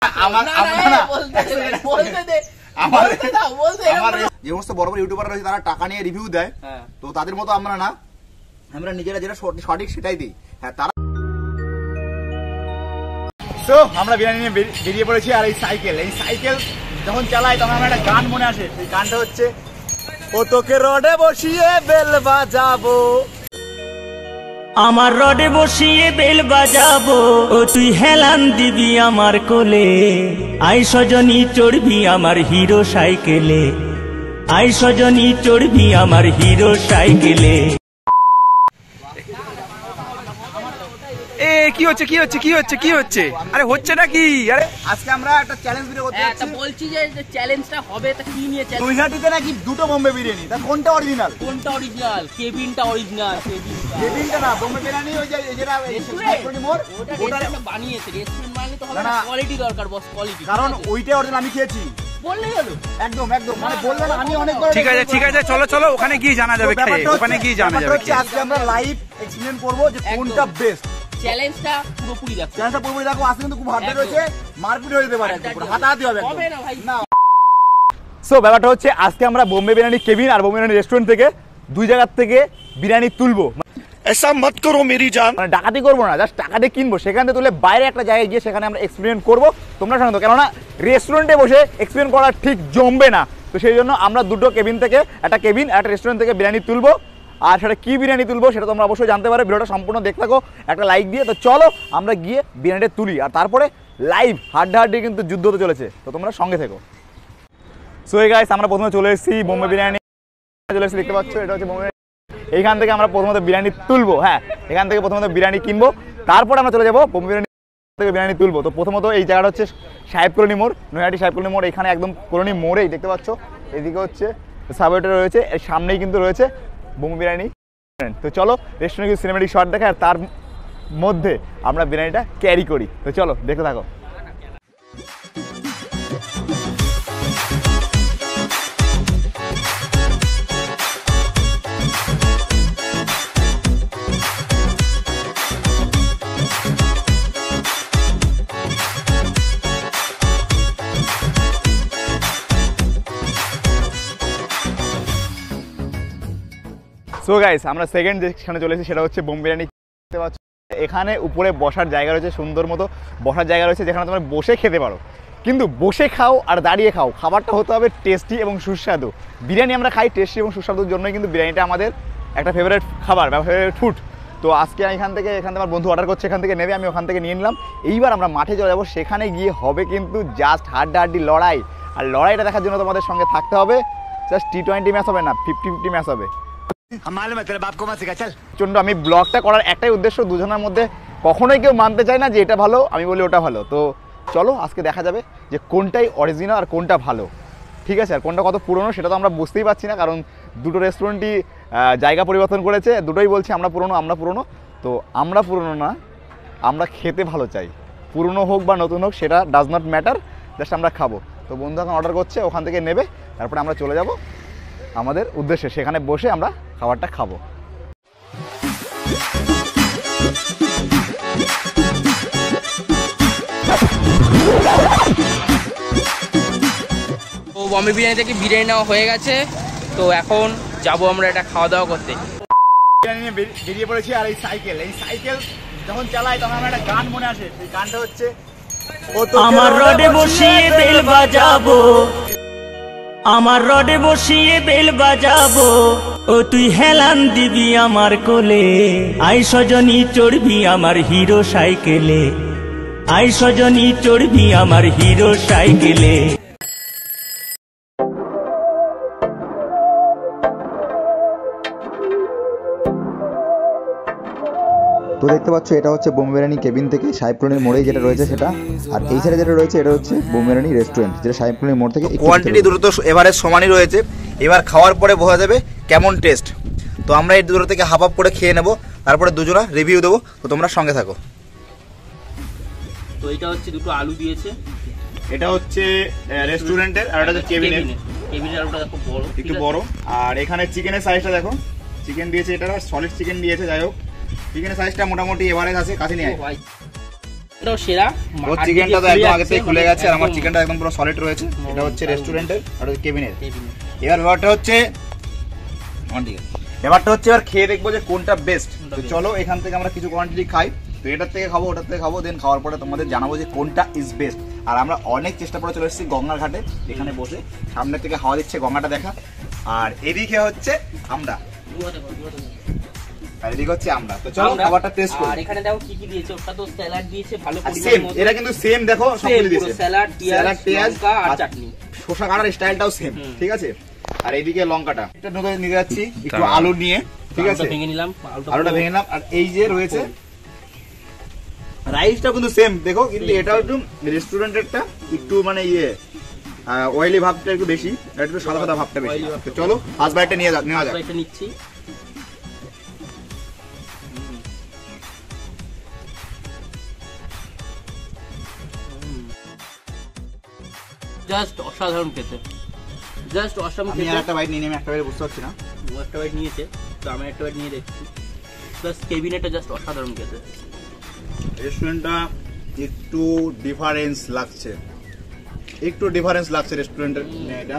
যে সমস্ত বড় বড় ইউটিউবার রয়েছে তারা টাকা নিয়ে রিভিউ দেয়, তো তাদের মতো আমরা না, আমরা নিজেরা যেটা সঠিক সেটাই দিই। হ্যাঁ, তারা তো আমরা বিরিয়ানি নিয়ে বেরিয়ে পড়েছি। আর এই সাইকেল যখন চালাই তখন আমার একটা গান মনে আসে, সেই গানটা হচ্ছে ও তোকে রডে বসিয়ে বেল বাজাবো, আমার রডে বসিয়ে বেল বাজাবো, ও তুই হেলান দিবি আমার কোলে, আই সজনী চড়বি আমার হিরো সাইকেলে, আই সজনী চড়বি আমার হিরো সাইকেলে। এ কি হচ্ছে কি হচ্ছে কি হচ্ছে কি হচ্ছে? আরে হচ্ছে নাকি? আরে আজকে আমরা একটা চ্যালেঞ্জ ভিডিও করতে যাচ্ছি। বলছি যে চ্যালেঞ্জটা হবে, তা কি নিয়ে চ্যালেঞ্জ? নৈহাটিতে নাকি দুটো বোম্বে বিরিয়ানি, তা কোনটা অরিজিনাল? কোনটা অরিজিনাল? কেবিনটা অরিজিনাল। কেবিনটা না, বোম্বে বিরিয়ানি ওই যে যেটা মোড় ওটা বানিয়েছে রেস্টুরেন্ট, মানে তো হবে না, কোয়ালিটি দরকার বস, কোয়ালিটি। কারণ ওইটা অরিজিনাল আমি খেয়েছি। বললেই হলো, একদম মানে বললেন আমি অনেক বড়। ঠিক আছে চলো চলো, ওখানে গিয়ে জানা যাবে, ওখানে গিয়ে জানা যাবে। আজকে আমরা লাইভ এক্সপ্লেইন করব যে কোনটা বেস্ট। চ্যালেঞ্জটা পুরোপুরি দেখো, আজকে কিন্তু খুব হার্ড রয়েছে, মারপিট হয়ে যেতে পারে, হাতাহাতি হবে না ভাই না। সো ব্যাপারটা হচ্ছে আজকে আমরা বোম্বে বিরিয়ানি কেবিন আর বোম্বে বিরিয়ানি রেস্টুরেন্ট থেকে দুই জায়গা থেকে বিরিয়ানি তুলবো। ऐसा मत करो मेरी जान, মানে ডাকাতি করবো না, জাস্ট টাকা দিয়ে কিনবো, সেখান থেকে তুলে বাইরে একটা জায়গায় গিয়ে সেখানে আমরা এক্সপেরিমেন্ট করবো। তোমরা শোনো, কেননা রেস্টুরেন্টে বসে এক্সপেরিমেন্ট করা ঠিক জমবে না। তো সেই জন্য আমরা দুটো কেবিন থেকে, একটা কেবিন একটা রেস্টুরেন্ট থেকে বিরিয়ানি তুলবো। আর সেটা কি বিরিয়ানি তুলবো সেটা তোমরা অবশ্যই জানতে পারো, ভিডিওটা সম্পূর্ণ দেখতে থাকো একটা লাইক দিয়ে। তো চলো আমরা গিয়ে বিরিয়ানিটা তুলি, আর তারপরে লাইভ হাড্ডাহাড্ডি কিন্তু যুদ্ধ হতে চলেছে, তো তোমরা সঙ্গে থেকো। সো এই গাইস, আমরা প্রথমে চলে এসেছি বোম্বে বিরিয়ানি, চলে এসেছি, দেখতে পাচ্ছ এটা হচ্ছে বোম্বে। এইখান থেকে আমরা প্রথমত বিরিয়ানি তুলবো। হ্যাঁ, এখান থেকে প্রথমত বিরিয়ানি কিনবো, তারপরে আমরা চলে যাবো বোম্বে বিরিয়ানি থেকে বিরিয়ানি তুলবো। তো প্রথমত এই জায়গাটা হচ্ছে সাহেব কলোনি মোড়, নৈহাটি সাহেব কলোনি মোড়। এখানে একদম কলোনি মোড়েই দেখতে পাচ্ছ, এদিকে হচ্ছে সাবওয়েটা রয়েছে, এর সামনেই কিন্তু রয়েছে বোম্বে বিরিয়ানি। তো চলো রেস্টুরেন্টে কিছু সিনেমেটিক শট দেখে, আর তার মধ্যে আমরা বিরিয়ানিটা ক্যারি করি। তো চলো দেখতে থাকো। সো গাইস, আমরা সেকেন্ড যেখানে চলে এসেছি সেটা হচ্ছে বোম্বে বিরিয়ানি। দেখতে পাচ্ছ এখানে উপরে বসার জায়গা রয়েছে, সুন্দর মতো বসার জায়গা রয়েছে, যেখানে তোমরা বসে খেতে পারো। কিন্তু বসে খাও আর দাঁড়িয়ে খাও, খাবারটা হতে হবে টেস্টি এবং সুস্বাদু। বিরিয়ানি আমরা খাই টেস্টি এবং সুস্বাদুর জন্যই, কিন্তু বিরিয়ানিটা আমাদের একটা ফেভারিট খাবার বা ফেভারিট ফুড। তো আজকে এখান থেকে আমার বন্ধু অর্ডার করছে, এখান থেকে নেবে, আমি ওখান থেকে নিয়ে নিলাম। এইবার আমরা মাঠে চলে যাবো, সেখানে গিয়ে হবে কিন্তু জাস্ট হাড্ডাহাড্ডি লড়াই। আর লড়াইটা দেখার জন্য তোমাদের সঙ্গে থাকতে হবে। জাস্ট T20 ম্যাচ হবে না, 50-50 ম্যাচ হবে। চন্ডু, আমি ব্লগটা করার একটাই উদ্দেশ্য, দুজনের মধ্যে কখনোই কেউ মানতে চায় না যে এটা ভালো, আমি বলি ওটা ভালো। তো চলো আজকে দেখা যাবে যে কোনটাই অরিজিনাল আর কোনটা ভালো, ঠিক আছে? আর কোনটা কত পুরনো সেটা তো আমরা বুঝতেই পারছি না, কারণ দুটো রেস্টুরেন্টই জায়গা পরিবর্তন করেছে, দুটোই বলছে আমরা পুরনো। তো আমরা পুরনো না, আমরা খেতে ভালো চাই, পুরনো হোক বা নতুন হোক সেটা ডাজ নট ম্যাটার, জাস্ট আমরা খাবো। তো বন্ধু এখন অর্ডার করছে, ওখান থেকে নেবে, তারপরে আমরা চলে যাব আমাদের উদ্দেশ্যে, সেখানে বসে আমরা খাবারটা খাবো। তো বম্বে বিরিয়ানি থেকে বিরিয়ানি নেওয়া হয়ে গেছে, তো এখন যাব আমরা এটা খাওয়া দাওয়া করতে। বিরিয়ানি নিয়ে বেরিয়ে পড়েছি। আর এই সাইকেল যখন চালাই তখন আমার একটা গান মনে আসে, সেই গানটা হচ্ছে আমার রডে বসিয়ে বেল বাজাবো, আমার রডে বসিয়ে বেল বাজাবো, ও তুই হেলান দিবি আমার কোলে, আই সজনী চড়বি আমার হিরো সাইকেলে, আই সজনী চড়বি আমার হিরো সাইকেলে। তো দেখতে পাচ্ছ এটা হচ্ছে বোম্বে বিরিয়ানি কেবিন থেকে সাহেব কলোনির মোড়ে যেটা রয়েছে সেটা, আর এই সাইডে যেটা রয়েছে এটা হচ্ছে বোম্বে বিরিয়ানি রেস্টুরেন্ট, যেটা সাহেব কলোনির মোড় থেকে। কোয়ান্টিটি দুটো তো এভারেজ সমানই রয়েছে, এবার খাওয়ার পরে বোঝা যাবে কেমন টেস্ট। তো আমরা এই দুটো থেকে হাফ করে খেয়ে নেবো, তারপরে দুজনা রিভিউ দেবো। তো তোমরা সঙ্গে থাকো। তো এটা হচ্ছে দুটো আলু দিয়েছে, এটা হচ্ছে রেস্টুরেন্টের, আর এটা হচ্ছে কেবিনের আলুটা দেখো বড়, একটু বড়। আর এখানে চিকেনের সাইজটা দেখো, চিকেন দিয়েছে, এটা সলিড চিকেন দিয়েছে। যাই হোক, চিকেনের সাইজটা মোটামুটি এভারেজ আছে, কাছে নিয়ে এটাও সেরা। ওর চিকেনটা তো একদম আগে থেকে খুলে গেছে আর আমার চিকেনটা একদম পুরো সলিড রয়েছে। এটা হচ্ছে রেস্টুরেন্টের আর কেবিনের। এবার ব্যাপারটা হচ্ছে এবার খেয়ে দেখবো যে কোনটা বেস্ট। তো চলো এখান থেকে আমরা কিছু কোয়ান্টিটি খাই, তো এটার থেকে খাবো ওটার থেকে খাবো, দেন খাওয়ার পরে তোমাদের জানাবো যে কোনটা ইজ বেস্ট। আর আমরা অনেক চেষ্টা করে চলে এসেছি গঙ্গার ঘাটে, এখানে বসে সামনে থেকে হাওয়া দিচ্ছে, গঙ্গাটা দেখা। আর এদিকে হচ্ছে আমরা, আর এদিকে হচ্ছে আমরা। তো চলো খাবারটা টেস্ট করি। আর এখানে দেখো কি কি দিয়েছে, ওটা তো স্যালাড দিয়েছে ভালো সেম, পরিমাণের মতো। এটা কিন্তু সেম, দেখো সবগুলো দিয়েছে, স্যালাড, পেঁয়াজ আর চাটনি। শসা কাটার স্টাইলটাও সেম, ঠিক আছে। আর এইদিকে লঙ্কাটা এটা নতুন নিয়ে যাচ্ছি, একটু আলু নিয়ে, ঠিক আছে, ভেঙে নিলাম, আলুটা ভেঙে নিলাম। আর এই যে রয়েছে রাইসটা কিন্তু সেম দেখো, কিন্তু এটাও একটু রেস্টুরেন্টেরটা একটু মানে অয়েলি ভাবটা একটু বেশি, একটু সাদা সাদা ভাবটা বেশি। চলো ফার্স্ট বাইটটা নেওয়া যাক। এটা নিচ্ছি। জাস্ট অসাধারণ খেতে, জাস্ট অসাম খেতে। আমি একটা বাইট নিয়ে একটা বাইট বুঝতে পারছি না, ও একটা বাইট নিয়েছে, তো আমি একটা বাইট নিয়ে দেখছি। প্লাস কেবিনেটটা জাস্ট অসাধারণ খেতে। রেস্টুরেন্টটা একটু ডিফারেন্স লাগছে, রেস্টুরেন্টের এটা।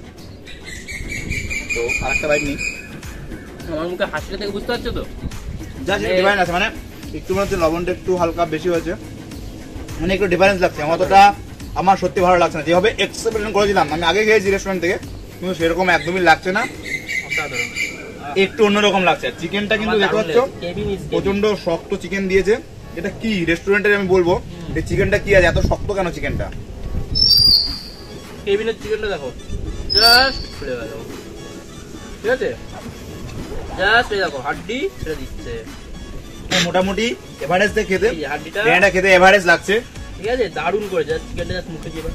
তো আরেকটা বাইট নিই। আমার মুখে হাসিটা থেকে বুঝতে পারছো তো, জাস্ট ডিফারেন্স আছে, মানে একটু মনে হচ্ছে লবণটা একটু হালকা বেশি হয়েছে, মানে একটু ডিফারেন্স লাগছে। অতটা আমার সত্যি ভালো লাগছে না, যেভাবে এক্সপেকটেশন করেছিলাম আমি আগে খেয়েছি রেস্টুরেন্ট থেকে, কিন্তু সেরকম একদমই লাগছে না, একটু অন্যরকম লাগছে। চিকেনটা কিন্তু দেখতে পাচ্ছ প্রচন্ড শক্ত চিকেন দিয়েছে। এটা কি রেস্টুরেন্টের আমি বলবো এই চিকেনটা কি আছে এত শক্ত কেন চিকেনটা? কেবিনের চিকেনটা দেখো, জাস্ট খুলে গেল, ঠিক আছে, জাস্ট এই দেখো হাড্ডি ছেড়ে দিচ্ছে। মোটামুটি এভারেজ দিয়ে খেতে, এই হাড্ডিটা এটা খেতে এভারেজ লাগছে, ঠিক আছে, দারুণ করে। জাস্ট চিকেনটা জাস্ট মুখে দিয়ে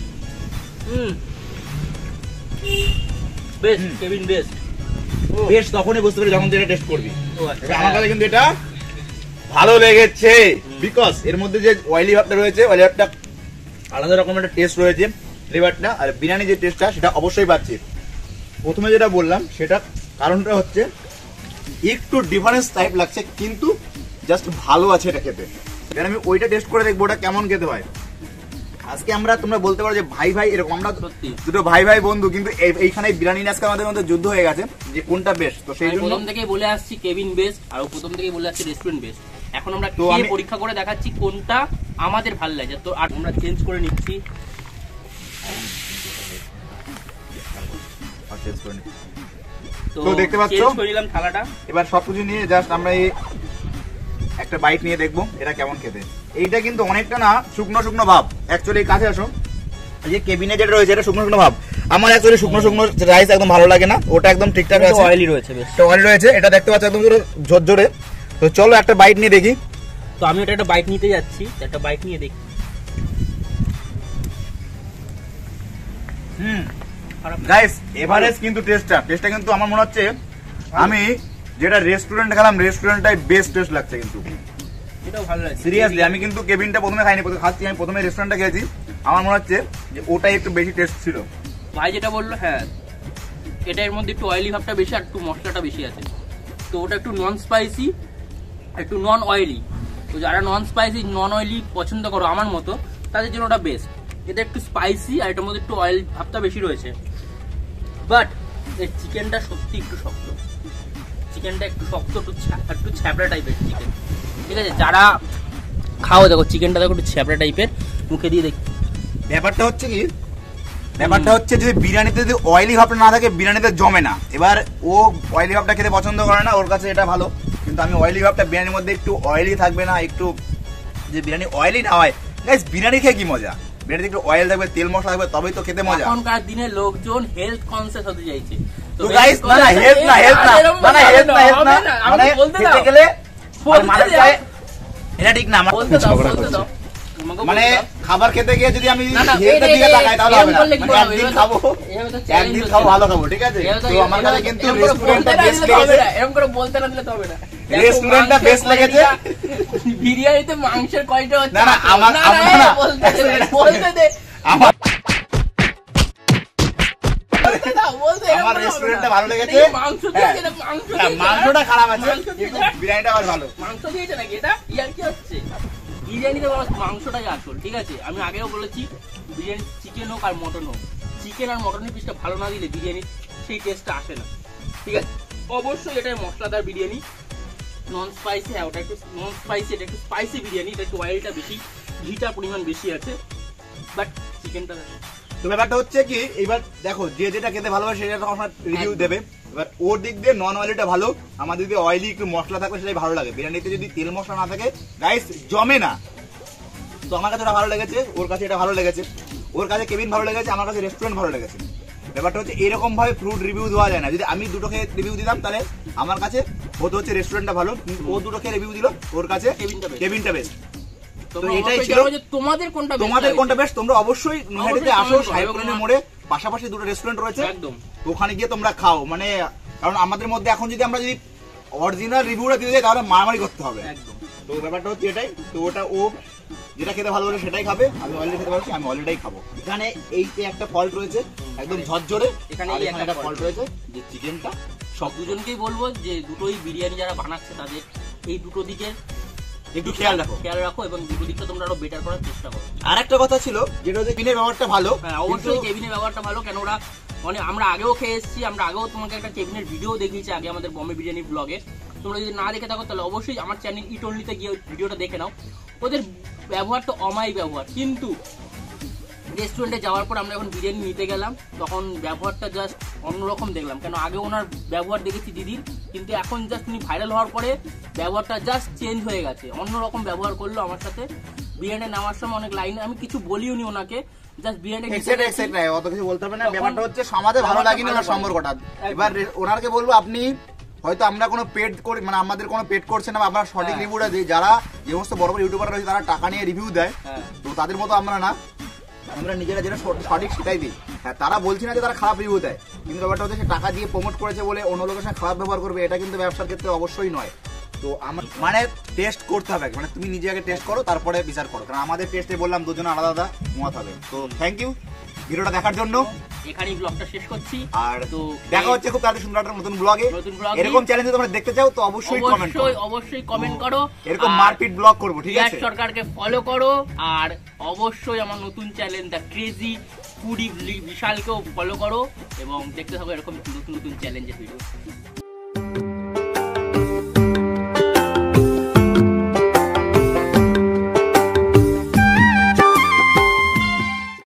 বেস্ট, কেবিন বেস্ট। বেস্ট তখনই বুঝতে পারি যখন তুই এটা টেস্ট করবি। আচ্ছা, আমার কাছে কিন্তু এটা ভালো লেগেছে, বিকজ এর মধ্যে যে অয়েলি ভাবটা রয়েছে, অয়েলি ভাবটা আলাদা রকম একটা টেস্ট রয়েছে ফ্লেভারটা। আর বিরিয়ানি যে টেস্টটা সেটা অবশ্যই পাচ্ছি। প্রথমে যেটা বললাম সেটা কারণটা হচ্ছে একটু ডিফারেন্স টাইপ লাগছে, কিন্তু জাস্ট ভালো আছে এটা খেতে। এবার আমি ওইটা টেস্ট করে দেখবো ওটা কেমন খেতে হয়। আজকে আমরা, তোমরা বলতে পারো যে ভাই ভাই এরকম, আমরা দুটো ভাই ভাই বন্ধু, কিন্তু এইখানে বিরিয়ানি আজকে আমাদের মধ্যে যুদ্ধ হয়ে গেছে যে কোনটা বেস্ট। তো সেই জন্য প্রথম থেকেই বলে আসছি কেবিন বেস্ট, আর প্রথম থেকেই বলে আসছি রেস্টুরেন্ট বেস্ট। এখন আমরা খেয়ে পরীক্ষা করে দেখাচ্ছি কোনটা আমাদের ভালো লাগে। তো আর আমরা চেঞ্জ করে নিচ্ছি, তো দেখতে পাচ্ছ চেঞ্জ করে নিলাম থালাটা। এবার সবকিছু নিয়ে জাস্ট আমরা এই একটা বাইট নিয়ে দেখবো এটা কেমন খেতে। এইটা কিন্তু অনেকটা না শুকনো শুকনো ভাব, অ্যাকচুয়ালি কাছে আসো, এই যে কেবিনে যেটা রয়েছে এটা শুকনো শুকনো ভাব। আমার অ্যাকচুয়ালি শুকনো শুকনো রাইস একদম ভালো লাগে না, ওটা একদম ঠিকঠাক আছে, অয়েলি রয়েছে, বেশ অয়েলি রয়েছে। এটা দেখতে পাচ্ছ একদম ঝরঝরে। তো চলো একটা বাইট নিয়ে দেখি। তো আমি ওটা একটা বাইট নিতে যাচ্ছি, একটা বাইট নিয়ে দেখি। গাইস এভারেজ কিন্তু টেস্টটা কিন্তু আমার মনে হচ্ছে আমি যেটা রেস্টুরেন্ট খেলাম রেস্টুরেন্টটাই বেস্ট টেস্ট লাগছে। কিন্তু এটাও ভালো লাগছে সিরিয়াসলি, আমি কিন্তু কেবিনটা প্রথমে খাইনি, খাচ্ছি আমি প্রথমে রেস্টুরেন্টটা খেয়েছি, আমার মনে হচ্ছে যে ওটাই একটু বেশি টেস্ট ছিল। ভাই যেটা বললো, হ্যাঁ এটা এর মধ্যে একটু অয়েলি ভাবটা বেশি আর একটু মশলাটা বেশি আছে। তো ওটা একটু নন স্পাইসি, একটু নন অয়েলি। তো যারা নন স্পাইসি নন অয়েলি পছন্দ করো আমার মতো, তাদের জন্য ওটা বেস্ট। এটা একটু স্পাইসি আর এটার মধ্যে একটু অয়েল ভাবটা বেশি রয়েছে। বাট এর চিকেনটা সত্যি একটু শক্ত, চিকেনটা একটু শক্ত, একটু ছ্যাবড়া টাইপের চিকেন, ঠিক আছে। যারা খাও দেখো চিকেনটা দেখো একটু ছ্যাবড়া টাইপের, মুখে দিয়ে দেখি। ব্যাপারটা হচ্ছে যদি বিরিয়ানিতে যদি অয়েলি ভাবটা না থাকে বিরিয়ানিতে জমে না। এবার ও অয়েলি ভাবটা খেতে পছন্দ করে না, ওর কাছে এটা ভালো, কিন্তু আমি অয়েলি ভাবটা বিরিয়ানির মধ্যে একটু অয়েলি থাকবে না, একটু যে বিরিয়ানি অয়েলি না হয়। গাইস বিরিয়ানি খেয়ে কি মজা, বিরিয়ানিতে একটু অয়েল থাকবে, তেল মশলা থাকবে, তবেই তো খেতে মজা। এখনকার দিনে লোকজন হেলথ কনসিয়াস হতে চাইছে। তো গাইস না হেলথ না মানে খেতে গেলে এটা ঠিক না। মানে খাবার খেতে গিয়ে যদি আমি হেলথের দিকে তাকাই তাহলে হবে না। মানে একদিন খাবো ভালো খাবো, ঠিক আছে। তো আমার কাছে কিন্তু রেস্টুরেন্টটা বেস্ট লেগেছে, এরকম করে বলতে না দিলে তো হবে না। রেস্টুরেন্টটা বেস্ট লেগেছে। বিরিয়ানিতে মাংসের কোয়ালিটি হচ্ছে না আমার বলতে দে, আমার রেস্টুরেন্টটা ভালো লেগেছে। মাংসটা খারাপ আছে, বিরিয়ানিটা আবার ভালো। মাংস দিয়েছে নাকি এটা? ইয়ার কি হচ্ছে? বিরিয়ানিতে মাংসটাই আসল, ঠিক আছে? আমি আগেও বলেছি বিরিয়ানি চিকেন হোক আর মটন হোক, চিকেন আর মটনের পিসটা ভালো না দিলে বিরিয়ানির সেই টেস্টটা আসে না, ঠিক আছে? অবশ্যই এটা মশলাদার বিরিয়ানি, নন স্পাইসি। হ্যাঁ, ওটা একটু নন স্পাইসি, এটা একটু স্পাইসি বিরিয়ানি, এটা একটু অয়েলটা বেশি, ঘিটার পরিমাণ বেশি আছে, বাট চিকেনটা। তো ব্যাপারটা হচ্ছে কি, এবার দেখো যে যেটা খেতে ভালোবাসে সেটা তখন রিভিউ দেবে। এবার ওর দিক দিয়ে নন অয়েলিটা ভালো, আমাদের দিকে অয়েলি একটু মশলা থাকবে সেটাই ভালো লাগে। বিরিয়ানিতে যদি তেল মশলা না থাকে গাইস জমে না। তো আমার কাছে ওটা ভালো লেগেছে, ওর কাছে এটা ভালো লেগেছে, ওর কাছে কেবিন ভালো লেগেছে, আমার কাছে রেস্টুরেন্ট ভালো লেগেছে। ব্যাপারটা হচ্ছে এরকম ভাবে ফ্রুট রিভিউ দেওয়া যায় না। যদি আমি দুটো খেয়ে রিভিউ দিতাম তাহলে আমার কাছে হতে হচ্ছে রেস্টুরেন্টটা ভালো, ও দুটো খেয়ে রিভিউ দিল, ওর কাছে কেবিনটা বেস্ট। তো এটাই ছিল তোমাদের কোনটা বেস্ট। তোমরা অবশ্যই নৈহাটিতে আসো, সাহেবপুরের মোড়ে পাশাপাশি দুটো রেস্টুরেন্ট রয়েছে, একদম ওখানে গিয়ে তোমরা খাও। মানে কারণ আমাদের মধ্যে এখন যদি আমরা যদি অরিজিনাল রিভিউটা দিতে যাই তাহলে মারামারি করতে হবে একদম। তো ব্যাপারটা হচ্ছে এটাই। তো ওটা ও যেটা খেতে ভালো লাগে সেটাই খাবে, আমি অলরেডি খেতে পারছি, আমি অলরেডি খাবো। এখানে এইতে একটা ফল্ট রয়েছে একদম ঝরঝরে, এখানে একটা ফল্ট রয়েছে যে চিকেনটা। সব দুজনকেই বলবো যে দুটোই বিরিয়ানি যারা বানাচ্ছে তাদের এই দুটো দিকের একটু খেয়াল রাখো এবং দুটো দিকটা তোমরা আরো বেটার করার চেষ্টা করো। আর একটা কথা ছিল যেটা হচ্ছে কেবিনের ব্যবহারটা ভালো। হ্যাঁ, অবশ্যই কেবিনের ব্যবহারটা ভালো, কেন ওরা মানে আমরা আগেও খেয়ে এসেছি, আমরা আগেও তোমাকে একটা কেবিনের ভিডিও দেখিয়েছি আগে আমাদের বম্বে বিরিয়ানি ব্লগে। তোমরা যদি না দেখে থাকো তাহলে অবশ্যই আমার চ্যানেল ইট অনলিতে গিয়ে ভিডিওটা দেখে নাও। ওদের ব্যবহারটা অমায়িক ব্যবহার, কিন্তু রেস্টুরেন্টে যাওয়ার পর আমরা যখন বিরিয়ানি নিতে গেলাম তখন ব্যবহারটা জাস্ট অন্যরকম দেখলাম। কেন আগে ওনার ব্যবহার দেখেছি দিদির, কিন্তু এখন জাস্ট উনি ভাইরাল হওয়ার পরে ব্যবহারটা জাস্ট চেঞ্জ হয়ে গেছে, অন্যরকম ব্যবহার করলো আমার সাথে। বিরিয়ানি নেওয়ার সময় অনেক লাইন, আমি কিছু বলিও নি ওনাকে, জাস্ট বিরিয়ানি অত কিছু বলতে হবে না। ব্যাপারটা হচ্ছে আমাদের ভালো লাগেনি ওনার সম্পর্কটা। এবার ওনারকে বলবো আপনি হয়তো আমরা কোনো পেড করি, মানে আমাদের কোনো পেড করছে না, আমরা সঠিক রিভিউটা দিই। যারা যে সমস্ত বড় বড় ইউটিউবার রয়েছে তারা টাকা নিয়ে রিভিউ দেয়, তো তাদের মতো আমরা না, আমরা নিজেরা যেটা সঠিক সেটাই দিই। হ্যাঁ, তারা বলছি না যে তারা খারাপ রিভিউ দেয়, কিন্তু ব্যাপারটা হচ্ছে সে টাকা দিয়ে প্রমোট করেছে বলে অন্য লোকের সাথে খারাপ ব্যবহার করবে, এটা কিন্তু ব্যবসার ক্ষেত্রে অবশ্যই নয়। তো আমার মানে টেস্ট করতে হবে, মানে তুমি নিজে আগে টেস্ট করো তারপরে বিচার করো, কারণ আমাদের টেস্টে বললাম দুজনে আলাদা আলাদা মত হবে। তো থ্যাংক ইউ ভিডিওটা দেখার জন্য, এখানেই ব্লগটা শেষ করছি। আর তো দেখা হচ্ছে খুব তাড়াতাড়ি সুন্দর একটা নতুন ব্লগে। এরকম চ্যালেঞ্জ যদি তোমরা দেখতে চাও তো অবশ্যই কমেন্ট করো, এরকম মারপিট ব্লগ করব, ঠিক আছে? সরকারকে ফলো করো, আর অবশ্যই আমার নতুন চ্যালেঞ্জ দ্য ক্রেজি ফুডি বিশালকেও ফলো করো এবং দেখতে থাকো এরকম নতুন নতুন চ্যালেঞ্জের ভিডিও।